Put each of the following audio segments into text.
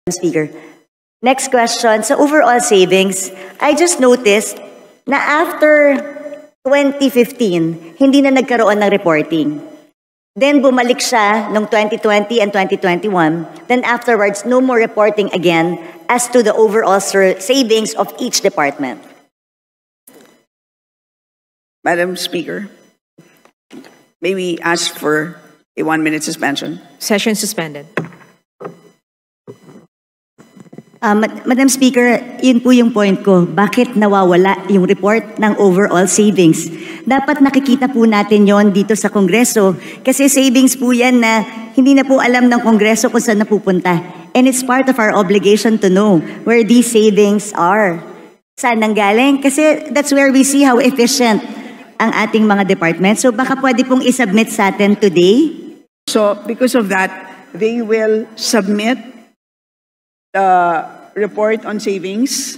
Speaker. Next question. So overall savings, I just noticed na after 2015, hindi na nagkaroon ng reporting. Then bumalik siya noong 2020 and 2021. Then afterwards, no more reporting again as to the overall savings of each department. Madam Speaker, may we ask for a 1-minute suspension? Session suspended. Madam Speaker, yun po yung point ko. Bakit nawawala yung report ng overall savings? Dapat nakikita po natin yon dito sa Kongreso kasi savings po yan na hindi na po alam ng Kongreso kung saan napupunta. And it's part of our obligation to know where these savings are. Saan nanggaling? Kasi that's where we see how efficient ang ating mga departments. So baka pwede pong isubmit sa atin today. So because of that, they will submit the report on savings.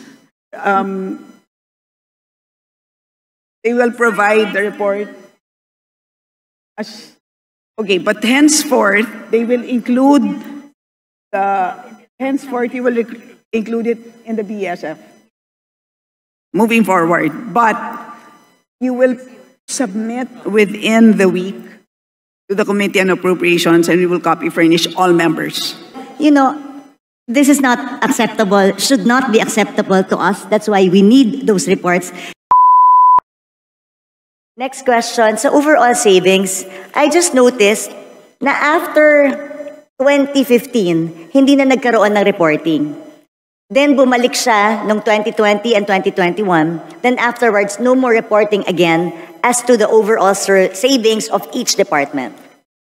They will provide the report as okay, but henceforth they will include you will include it in the BSF moving forward, but you will submit within the week to the Committee on Appropriations, and we will copy furnish all members. You know, this is not acceptable, should not be acceptable to us. That's why we need those reports. Next question. So overall savings, I just noticed na after 2015, hindi na nagkaroon ng reporting. Then bumalik siya noong 2020 and 2021. Then afterwards, no more reporting again as to the overall savings of each department.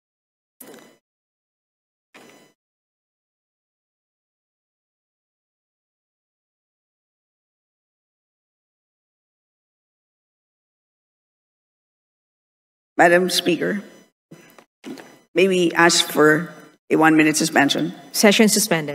Madam Speaker, may we ask for a 1-minute suspension? Session suspended.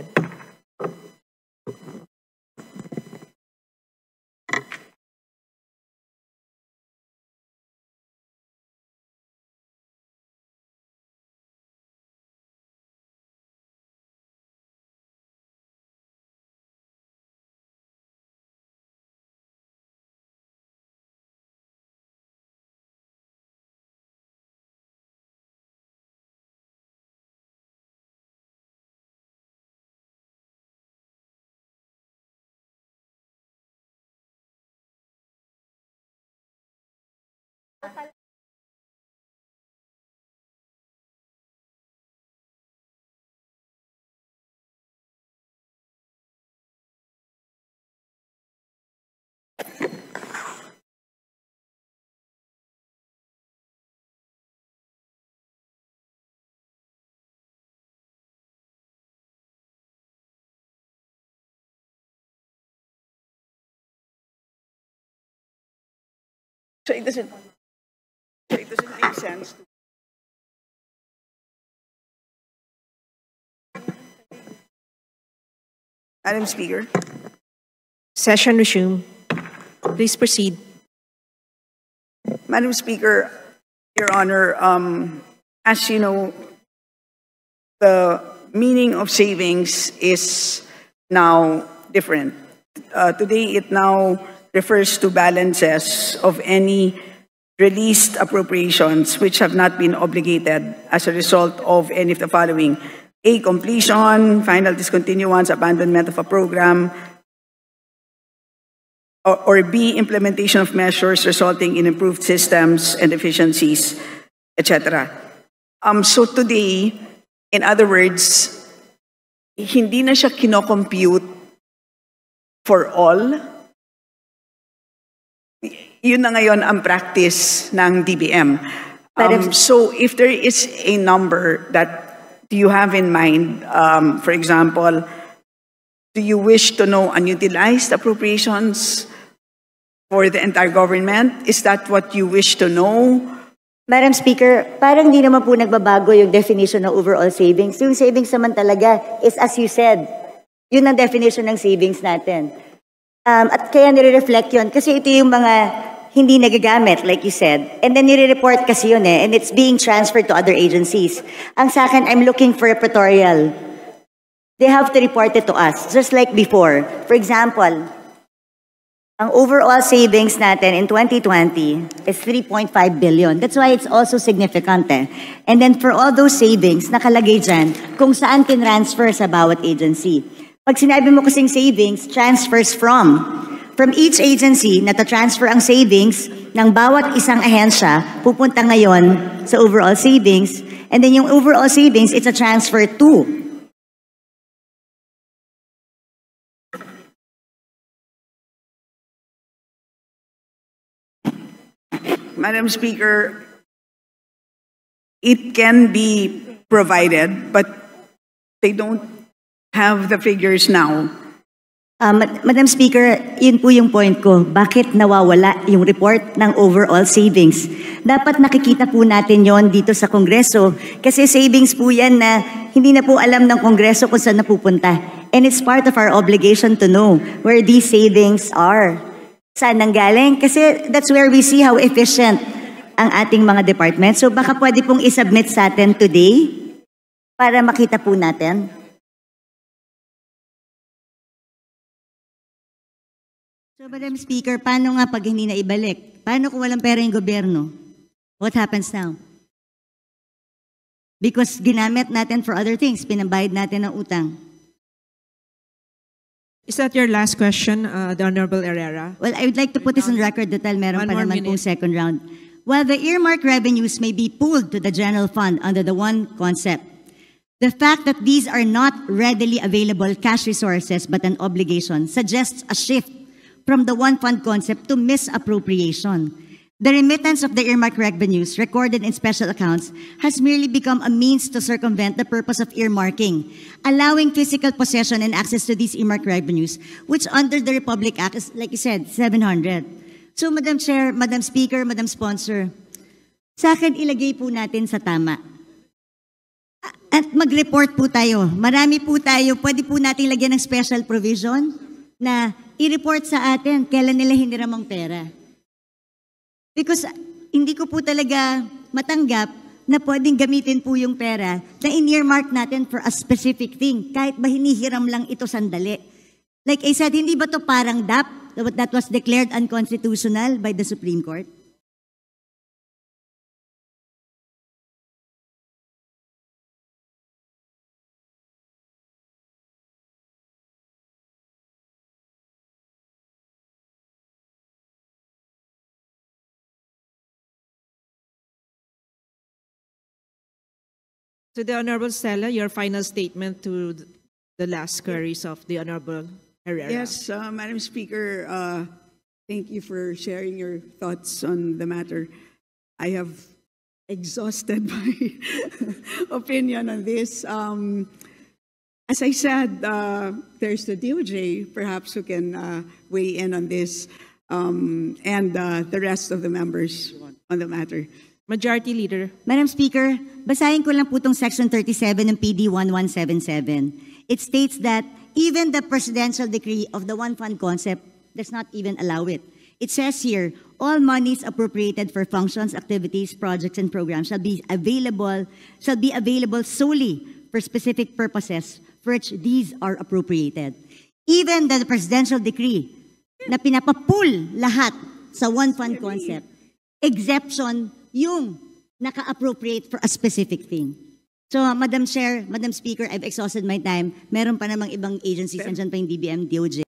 So it doesn't make sense to Madam Speaker. Session resumed. Please proceed. Madam Speaker, Your Honor, as you know, the meaning of savings is now different. Today, it now refers to balances of any released appropriations which have not been obligated as a result of any of the following: A, completion, final discontinuance, abandonment of a program, or B, implementation of measures resulting in improved systems and efficiencies, etc. So today, in other words, hindi na siya kinocompute for all. Yun na ngayon ang practice ng DBM. So if there is a number that you have in mind, for example, do you wish to know unutilized appropriations for the entire government? Is that what you wish to know? Madam Speaker, parang di naman po nagbabago yung definition ng overall savings. Yung savings naman talaga is, as you said, yun ang definition ng savings natin. At kaya nire-reflect yun kasi ito yung mga hindi nagagamit, like you said. And then nire-report kasi yun and it's being transferred to other agencies. Ang sa akin, I'm looking for a pictorial they have to report it to us, just like before. For example, ang overall savings natin in 2020 is 3.5 billion. That's why it's also significant eh. And then for all those savings, nakalagay dyan kung saan tinransfer sa bawat agency. Pag sinabi mo kasing savings, transfers from each agency na transfer ang savings ng bawat isang ahensya, pupunta ngayon sa overall savings. And then yung overall savings, it's a transfer to. Madam Speaker, it can be provided, but they don't have the figures now. Madam Speaker, yun po yung point ko. Bakit nawawala yung report ng overall savings? Dapat nakikita po natin yon dito sa Kongreso kasi savings po yan na hindi na po alam ng Kongreso kung saan napupunta. And it's part of our obligation to know where these savings are. Saan nanggaling? Kasi that's where we see how efficient ang ating mga department. So baka pwede pong isubmit sa atin today para makita po natin. So Madam Speaker, paano nga pag hindi na ibalik? Paano kung walang pera yung gobyerno? What happens now? Because ginamit natin for other things, pinambayad natin ng utang. Is that your last question, the Honorable Herrera? Well, I would like to put this on record dahil meron pa naman pong second round. While the earmark revenues may be pooled to the general fund under the one concept, the fact that these are not readily available cash resources but an obligation suggests a shift from the one fund concept to misappropriation. The remittance of the earmark revenues recorded in special accounts has merely become a means to circumvent the purpose of earmarking, allowing physical possession and access to these earmark revenues, which under the Republic Act is, like you said, 700. So, Madam Chair, Madam Speaker, Madam Sponsor, sa akin ilagay po natin sa tama. At mag-report po tayo. Marami po tayo. Pwede po natin lagyan ng special provision na i-report sa atin kailan nila hiniram ang pera. Because hindi ko po talaga matanggap na pwedeng gamitin po yung pera na in-earmark natin for a specific thing, kahit ba hinihiram lang ito sandali. Like I said, hindi ba to parang DAP that was declared unconstitutional by the Supreme Court? To the Honorable Stella, your final statement to the last queries of the Honorable Herrera. Yes, Madam Speaker, thank you for sharing your thoughts on the matter. I have exhausted my opinion on this. As I said, there's the DOJ, perhaps, who can weigh in on this, and the rest of the members on the matter. Majority Leader. Madam Speaker, basahin ko lang po itong Section 37 ng PD 1177. It states that even the presidential decree of the one fund concept does not even allow it. It says here, all monies appropriated for functions, activities, projects, and programs shall be available solely for specific purposes for which these are appropriated. Even the presidential decree na pinapapool lahat sa one fund concept, exception yung naka-appropriate for a specific thing. So, Madam Chair, Madam Speaker, I've exhausted my time. Meron pa namang ibang agencies, nandiyan pa yung DBM, DOJ.